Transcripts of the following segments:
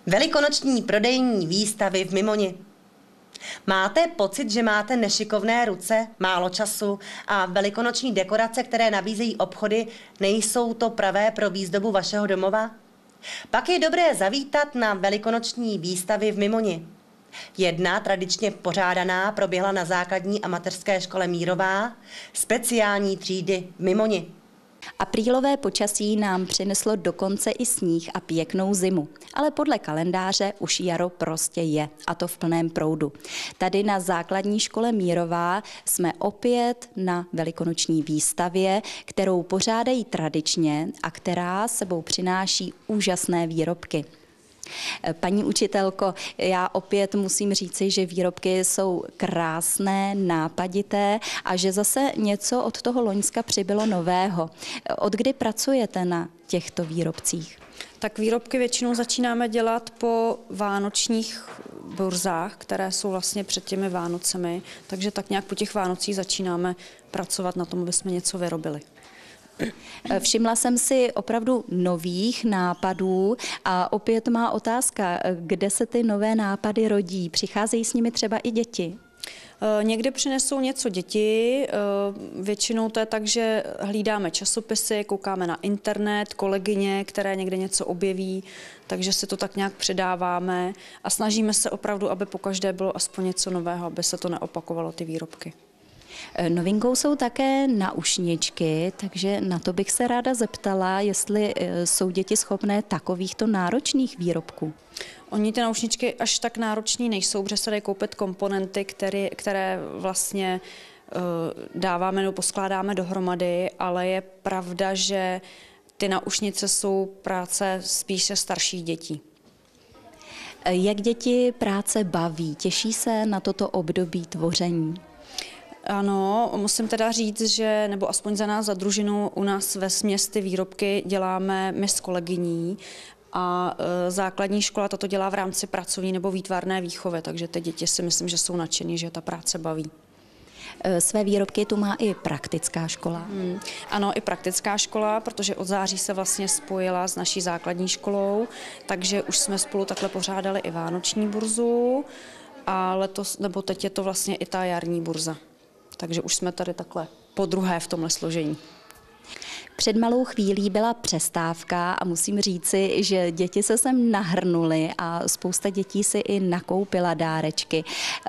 Velikonoční prodejní výstavy v Mimoni. Máte pocit, že máte nešikovné ruce, málo času a velikonoční dekorace, které nabízejí obchody, nejsou to pravé pro výzdobu vašeho domova? Pak je dobré zavítat na velikonoční výstavy v Mimoni. Jedna, tradičně pořádaná, proběhla na základní a mateřské škole Mírová, speciální třídy v Mimoni. Aprílové počasí nám přineslo dokonce i sníh a pěknou zimu, ale podle kalendáře už jaro prostě je, a to v plném proudu. Tady na základní škole Mírová jsme opět na velikonoční výstavě, kterou pořádají tradičně a která sebou přináší úžasné výrobky. Paní učitelko, já opět musím říci, že výrobky jsou krásné, nápadité a že zase něco od toho loňska přibylo nového. Od kdy pracujete na těchto výrobcích? Tak výrobky většinou začínáme dělat po vánočních burzách, které jsou vlastně před těmi Vánocemi, takže tak nějak po těch Vánocích začínáme pracovat na tom, aby jsme něco vyrobili. Všimla jsem si opravdu nových nápadů a opět má otázka, kde se ty nové nápady rodí? Přicházejí s nimi třeba i děti? Někde přinesou něco děti, většinou to je tak, že hlídáme časopisy, koukáme na internet, kolegyně, které někde něco objeví, takže si to tak nějak předáváme a snažíme se opravdu, aby pokaždé bylo aspoň něco nového, aby se to neopakovalo, ty výrobky. Novinkou jsou také naušničky, takže na to bych se ráda zeptala, jestli jsou děti schopné takovýchto náročných výrobků. Oni ty naušničky až tak náročný nejsou, protože se dají koupit komponenty, které vlastně dáváme nebo poskládáme dohromady, ale je pravda, že ty naušnice jsou práce spíše starších dětí. Jak děti práce baví? Těší se na toto období tvoření? Ano, musím teda říct, že, nebo aspoň za nás, za družinu, u nás vesměs ty výrobky děláme my s kolegyní a základní škola toto dělá v rámci pracovní nebo výtvarné výchovy, takže ty děti si myslím, že jsou nadšení, že ta práce baví. Své výrobky tu má i praktická škola. Ano, i praktická škola, protože od září se vlastně spojila s naší základní školou, takže už jsme spolu takhle pořádali i vánoční burzu a letos, nebo teď je to vlastně i ta jarní burza. Takže už jsme tady takhle podruhé v tomhle složení. Před malou chvílí byla přestávka a musím říci, že děti se sem nahrnuly a spousta dětí si i nakoupila dárečky.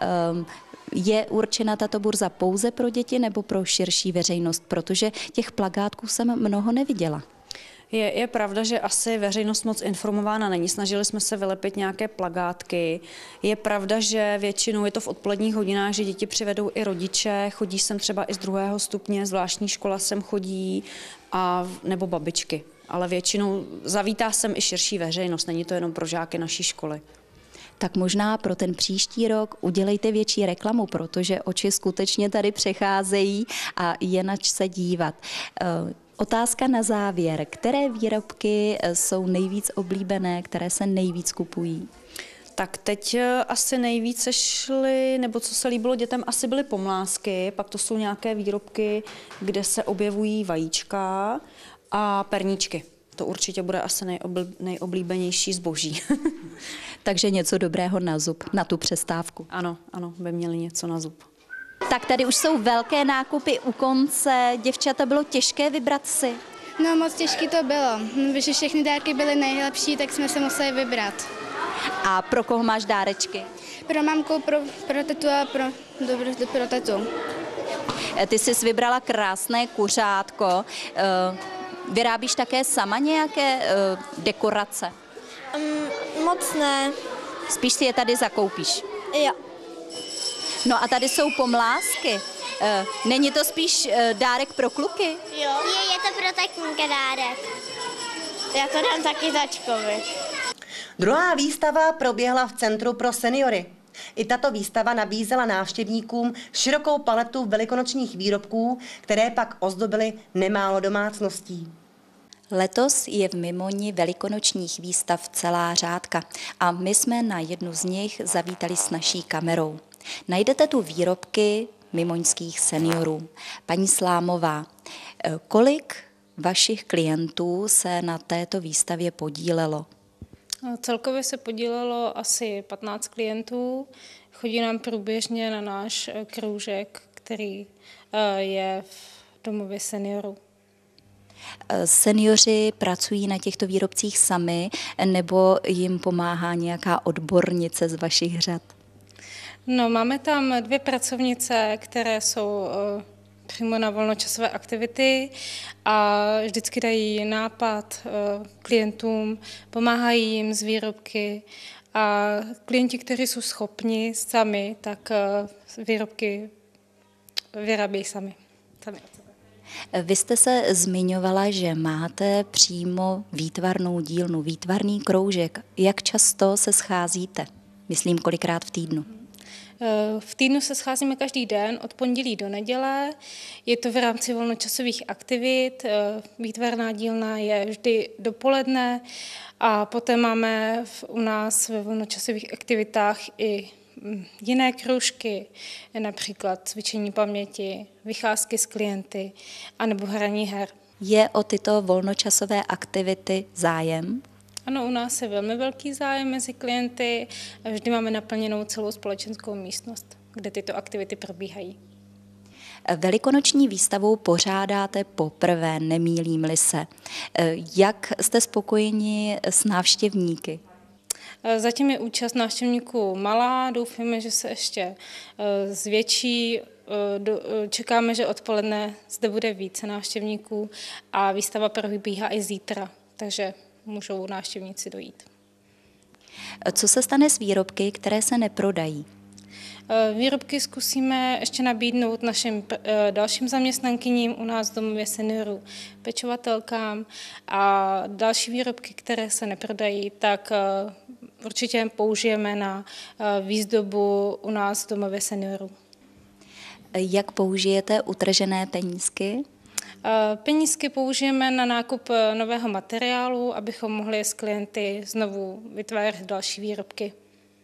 Je určena tato burza pouze pro děti nebo pro širší veřejnost, protože těch plakátků jsem mnoho neviděla. Je pravda, že asi veřejnost moc informována není. Snažili jsme se vylepit nějaké plakátky. Je pravda, že většinou je to v odpoledních hodinách, že děti přivedou i rodiče, chodí sem třeba i z 2. stupně, zvláštní škola sem chodí, nebo babičky. Ale většinou zavítá sem i širší veřejnost, není to jenom pro žáky naší školy. Tak možná pro ten příští rok udělejte větší reklamu, protože oči skutečně tady přecházejí a je nač se dívat. Otázka na závěr. Které výrobky jsou nejvíc oblíbené, které se nejvíc kupují? Tak teď asi nejvíce šly, nebo co se líbilo dětem, asi byly pomlásky, pak to jsou nějaké výrobky, kde se objevují vajíčka a perníčky. To určitě bude asi nejoblíbenější zboží. Takže něco dobrého na zub, na tu přestávku. Ano, by měli něco na zub. Tak tady už jsou velké nákupy u konce. Děvčata, bylo těžké vybrat si? No, moc těžké to bylo. Když všechny dárky byly nejlepší, tak jsme se museli vybrat. A pro koho máš dárečky? Pro mamku, pro tetu a pro tetu. Ty jsi vybrala krásné kuřátko. Vyrábíš také sama nějaké dekorace? Moc ne. Spíš si je tady zakoupíš? Jo. No a tady jsou pomlásky. Není to spíš dárek pro kluky? Jo. Je to pro tatínka dárek. Já to dám taky tačkovi. Druhá výstava proběhla v Centru pro seniory. I tato výstava nabízela návštěvníkům širokou paletu velikonočních výrobků, které pak ozdobily nemálo domácností. Letos je v Mimoni velikonočních výstav celá řádka a my jsme na jednu z nich zavítali s naší kamerou. Najdete tu výrobky mimoňských seniorů. Paní Slámová, kolik vašich klientů se na této výstavě podílelo? Celkově se podílelo asi 15 klientů. Chodí nám průběžně na náš kroužek, který je v domově seniorů. Seniori pracují na těchto výrobcích sami, nebo jim pomáhá nějaká odbornice z vašich řad? No, máme tam 2 pracovnice, které jsou přímo na volnočasové aktivity a vždycky dají nápad klientům, pomáhají jim z výrobky a klienti, kteří jsou schopni sami, tak výrobky vyrábějí sami. Vy jste se zmiňovala, že máte přímo výtvarnou dílnu, výtvarný kroužek. Jak často se scházíte? Myslím, kolikrát v týdnu? V týdnu se scházíme každý den, od pondělí do neděle. Je to v rámci volnočasových aktivit. Výtvarná dílna je vždy dopoledne a poté máme u nás ve volnočasových aktivitách i jiné kroužky, například cvičení paměti, vycházky s klienty anebo hraní her. Je o tyto volnočasové aktivity zájem? Ano, u nás je velmi velký zájem mezi klienty a vždy máme naplněnou celou společenskou místnost, kde tyto aktivity probíhají. Velikonoční výstavu pořádáte poprvé, nemýlím-li se. Jak jste spokojeni s návštěvníky? Zatím je účast návštěvníků malá, doufáme, že se ještě zvětší. Čekáme, že odpoledne zde bude více návštěvníků a výstava probíhá i zítra, takže můžou návštěvníci dojít. Co se stane s výrobky, které se neprodají? Výrobky zkusíme ještě nabídnout našim dalším zaměstnankyním u nás v domově seniorů, pečovatelkám a další výrobky, které se neprodají, tak určitě použijeme na výzdobu u nás v domově seniorů. Jak použijete utržené penízky? Penízky použijeme na nákup nového materiálu, abychom mohli s klienty znovu vytvářet další výrobky.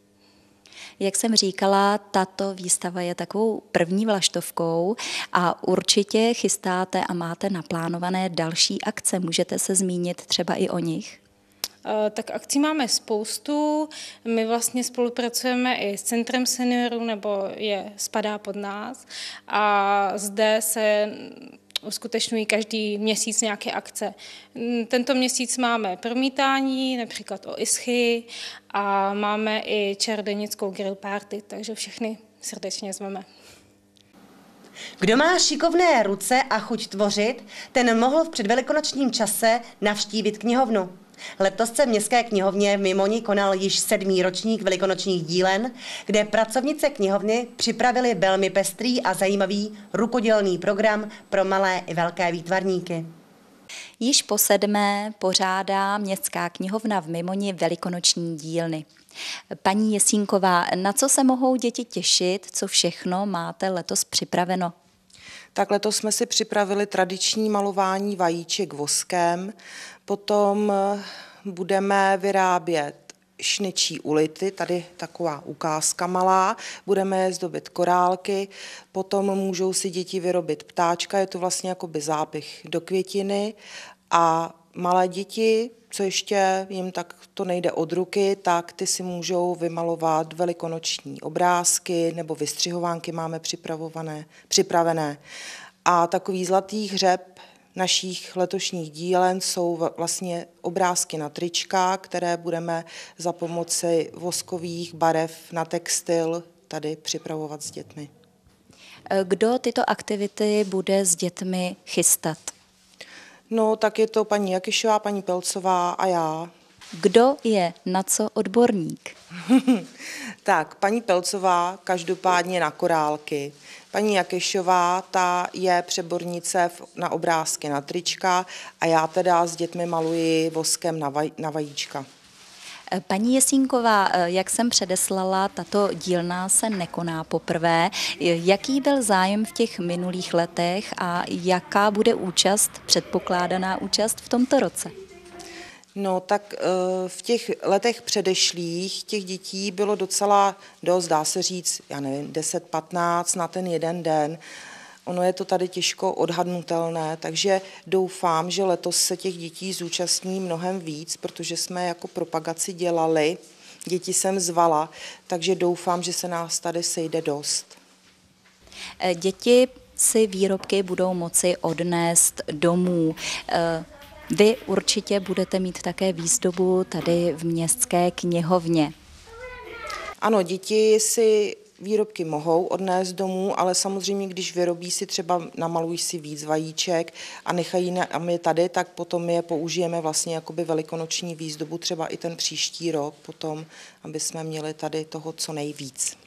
Jak jsem říkala, tato výstava je takovou první vlaštovkou a určitě chystáte a máte naplánované další akce. Můžete se zmínit třeba i o nich? Tak akcí máme spoustu. My vlastně spolupracujeme i s Centrem seniorů, nebo spadá pod nás. A zde se uskutečňují každý měsíc nějaké akce. Tento měsíc máme promítání, například o Ischy a máme i čarodějnickou grill party, takže všechny srdečně zveme. Kdo má šikovné ruce a chuť tvořit, ten mohl v předvelikonočním čase navštívit knihovnu. Letos se v Městské knihovně v Mimoni konal již 7. ročník velikonočních dílen, kde pracovnice knihovny připravili velmi pestrý a zajímavý rukodělný program pro malé i velké výtvarníky. Již po 7. pořádá Městská knihovna v Mimoni velikonoční dílny. Paní Jesínková, na co se mohou děti těšit, co všechno máte letos připraveno? Tak letos jsme si připravili tradiční malování vajíček voskem, potom budeme vyrábět šničí ulity, tady taková ukázka malá, budeme je zdobit korálky, potom můžou si děti vyrobit ptáčka, je to vlastně jakoby zápich do květiny a malé děti, co ještě jim tak to nejde od ruky, tak ty si můžou vymalovat velikonoční obrázky nebo vystřihovánky máme připravené. A takový zlatý hřeb našich letošních dílen jsou vlastně obrázky na trička, které budeme za pomoci voskových barev na textil tady připravovat s dětmi. Kdo tyto aktivity bude s dětmi chystat? No, tak je to paní Jakyšová, paní Pelcová a já. Kdo je na co odborník? Tak, paní Pelcová každopádně na korálky. Paní Jakyšová, ta je přebornice na obrázky na trička a já teda s dětmi maluji voskem na vajíčka. Paní Jesínková, jak jsem předeslala, tato dílna se nekoná poprvé. Jaký byl zájem v těch minulých letech a jaká bude účast, předpokládaná účast v tomto roce? No tak v těch letech předešlých těch dětí bylo docela dost, dá se říct, já nevím, 10-15 na ten jeden den. Ono je to tady těžko odhadnutelné, takže doufám, že letos se těch dětí zúčastní mnohem víc, protože jsme jako propagaci dělali, děti jsem zvala, takže doufám, že se nás tady sejde dost. Děti si výrobky budou moci odnést domů. Vy určitě budete mít také výzdobu tady v městské knihovně. Ano, děti si výrobky mohou odnést domů, ale samozřejmě, když vyrobí si třeba, namalují si víc vajíček a nechají nám je tady, tak potom je použijeme vlastně jakoby velikonoční výzdobu třeba i ten příští rok potom, aby jsme měli tady toho co nejvíc.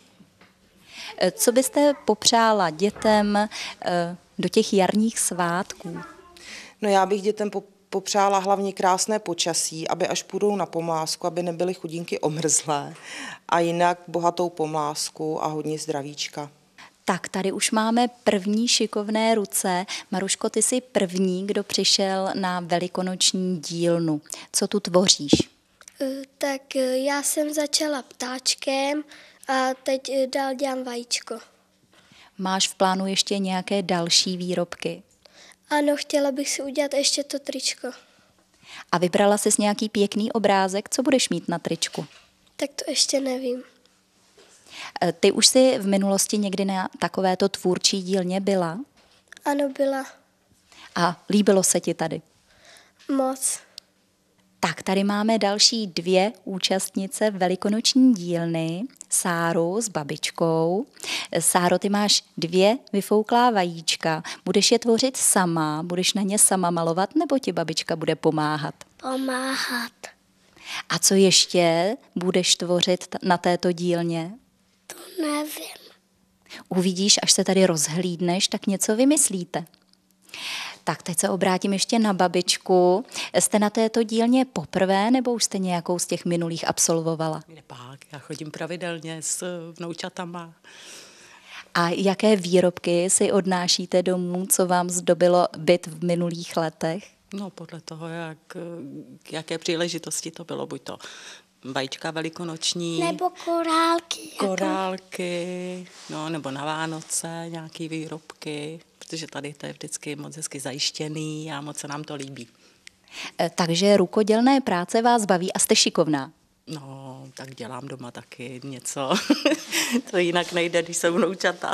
Co byste popřála dětem do těch jarních svátků? No já bych dětem popřála hlavně krásné počasí, aby až půjdou na pomlázku, aby nebyly chudinky omrzlé a jinak bohatou pomlázku a hodně zdravíčka. Tak tady už máme první šikovné ruce. Maruško, ty jsi první, kdo přišel na velikonoční dílnu. Co tu tvoříš? Tak já jsem začala ptáčkem a teď dál dělám vajíčko. Máš v plánu ještě nějaké další výrobky? Ano, chtěla bych si udělat ještě to tričko. A vybrala jsi nějaký pěkný obrázek, co budeš mít na tričku? Tak to ještě nevím. Ty už jsi v minulosti někdy na takovéto tvůrčí dílně byla? Ano, byla. A líbilo se ti tady? Moc. Tak tady máme další 2 účastnice velikonoční dílny, Sáru s babičkou. Sáro, ty máš 2 vyfouklá vajíčka. Budeš je tvořit sama, budeš na ně sama malovat, nebo ti babička bude pomáhat? Pomáhat. A co ještě budeš tvořit na této dílně? To nevím. Uvidíš, až se tady rozhlídneš, tak něco vymyslíte. Tak teď se obrátím ještě na babičku. Jste na této dílně poprvé, nebo už jste nějakou z těch minulých absolvovala? Nepak, já chodím pravidelně s vnoučatama. A jaké výrobky si odnášíte domů, co vám zdobilo byt v minulých letech? No podle toho, jaké příležitosti to bylo, buď to vajíčka velikonoční. Nebo korálky. Korálky, no, nebo na Vánoce nějaký výrobky, protože tady to je vždycky moc hezky zajištěný a moc se nám to líbí. Takže rukodělné práce vás baví a jste šikovná? No, tak dělám doma taky něco. To jinak nejde, když jsou vnoučata.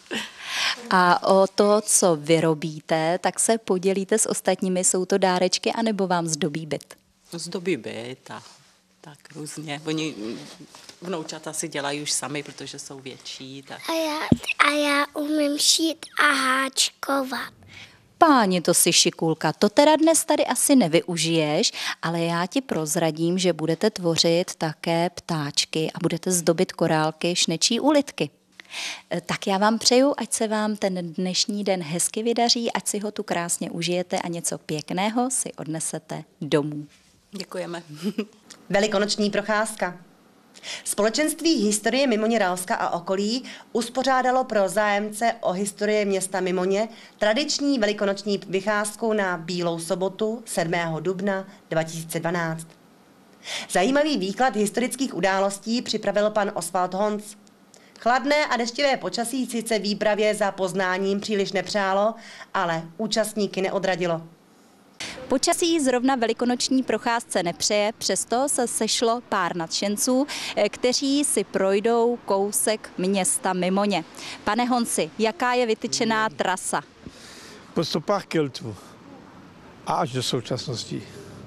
A o to, co vyrobíte, tak se podělíte s ostatními, jsou to dárečky, anebo vám zdobí byt? Zdobí byt a tak různě. Oni vnoučata si dělají už sami, protože jsou větší. Tak. A já umím šít a háčkovat. Páni, to si šikulka, to teda dnes tady asi nevyužiješ, ale já ti prozradím, že budete tvořit také ptáčky a budete zdobit korálky šnečí ulitky. Tak já vám přeju, ať se vám ten dnešní den hezky vydaří, ať si ho tu krásně užijete a něco pěkného si odnesete domů. Děkujeme. Velikonoční procházka. Společenství Historie Mimoně Ralska a okolí uspořádalo pro zájemce o historii města Mimoně tradiční velikonoční vycházku na Bílou sobotu 7. dubna 2012. Zajímavý výklad historických událostí připravil pan Oswald Honc. Chladné a deštivé počasí sice výpravě za poznáním příliš nepřálo, ale účastníky neodradilo. Počasí zrovna velikonoční procházce nepřeje, přesto se sešlo pár nadšenců, kteří si projdou kousek města Mimoně. Pane Honci, jaká je vytyčená trasa? Po stopách Keltů a až do současnosti.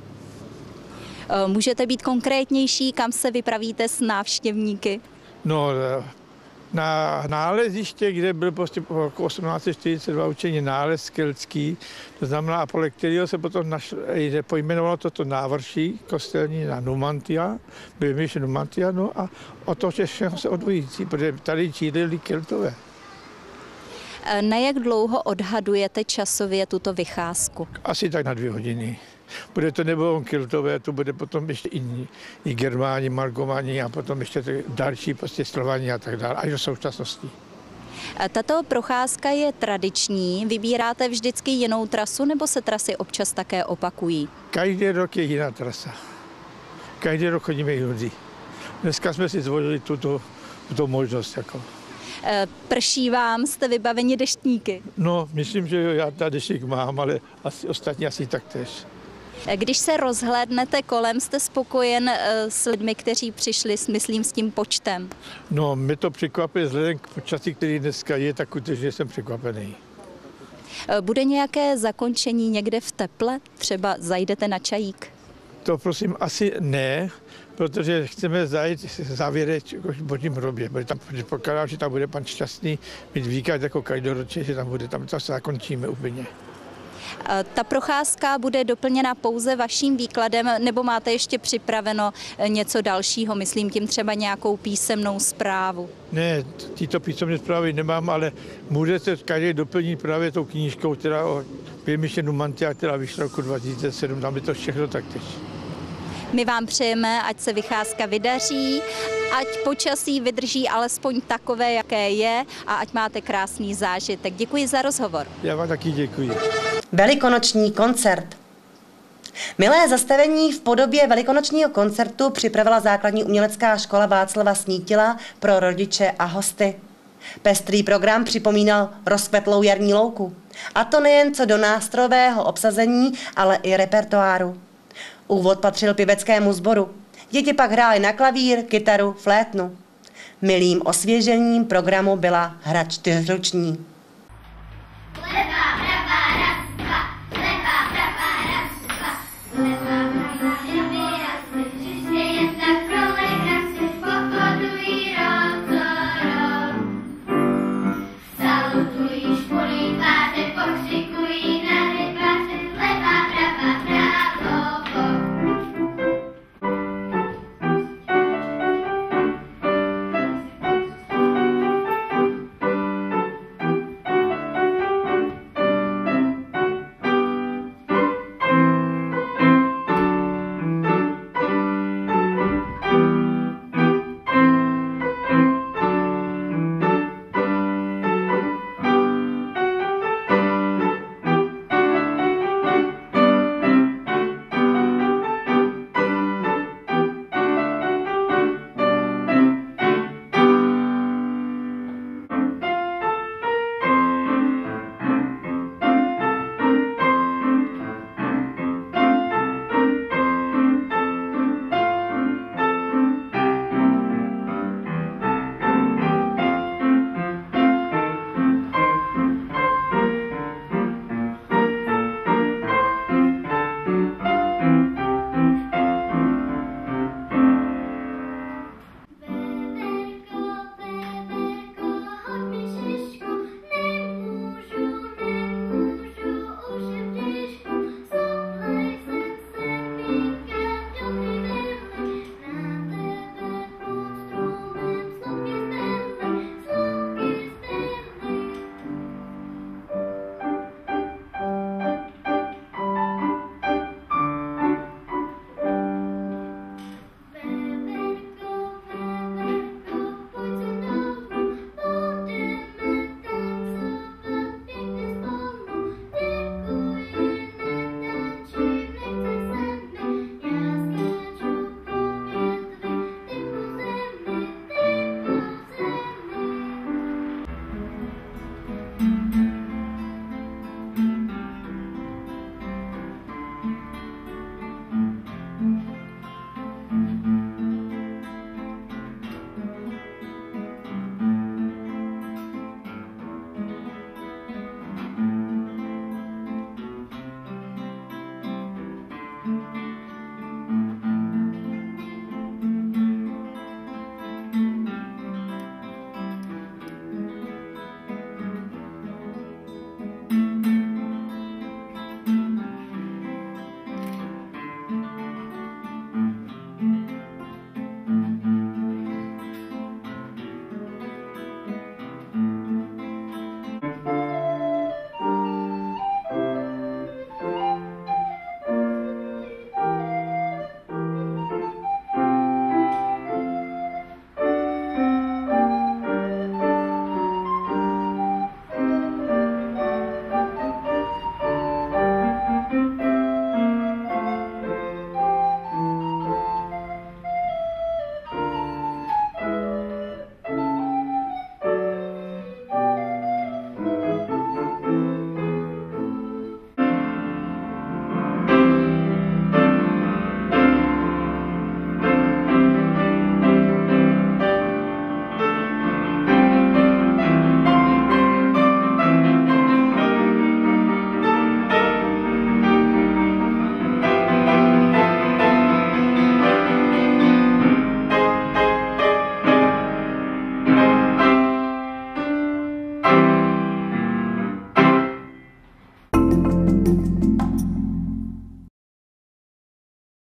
Můžete být konkrétnější, kam se vypravíte s návštěvníky? No, na náleziště, kde byl prostě po roku 1842 učený nález keltský, to znamená, podle kterého se potom pojmenovalo toto návrší kostelní na Numantia, byl myš Numantia, no a o to všechno se odvojící, protože tady čílili Keltové. Na jak dlouho odhadujete časově tuto vycházku? Asi tak na 2 hodiny. Bude to nebo Keltové, to bude potom ještě i Germáni, Margomani a potom ještě další prostě Slovani a tak dále, až do současnosti. Tato procházka je tradiční. Vybíráte vždycky jinou trasu, nebo se trasy občas také opakují? Každý rok je jiná trasa. Každý rok chodíme jinudy. Dneska jsme si zvolili tuto možnost. Jako. Prší vám, jste vybaveni deštníky? No, myslím, že jo, já ta deštník mám, ale ostatní asi taktéž. Když se rozhlédnete kolem, jste spokojen s lidmi, kteří přišli, myslím, s tím počtem? No, mě to překvapuje vzhledem k počasí, který dneska je, tak skutečně jsem překvapený. Bude nějaké zakončení někde v teple? Třeba zajdete na čajík? To prosím asi ne, protože chceme zajít závěreček v Božím hrobě. Předpokládám, že tam bude pan Šťastný mít výklad jako každoročně, že tam bude, tam to zakončíme úplně. Ta procházka bude doplněna pouze vaším výkladem, nebo máte ještě připraveno něco dalšího, myslím tím třeba nějakou písemnou zprávu? Ne, tyto písemné zprávy nemám, ale může se každý doplnit právě tou knížkou, která o Pěmiše Numantia, která vyšla roku 2007, tam je to všechno taktéž. My vám přejeme, ať se vycházka vydaří, ať počasí vydrží alespoň takové, jaké je a ať máte krásný zážitek. Děkuji za rozhovor. Já vám taky děkuji. Velikonoční koncert. Milé zastavení v podobě velikonočního koncertu připravila základní umělecká škola Václava Snítila pro rodiče a hosty. Pestrý program připomínal rozkvetlou jarní louku. A to nejen co do nástrojového obsazení, ale i repertoáru. Úvod patřil pěveckému sboru. Děti pak hrály na klavír, kytaru, flétnu. Milým osvěžením programu byla hra čtyřruční.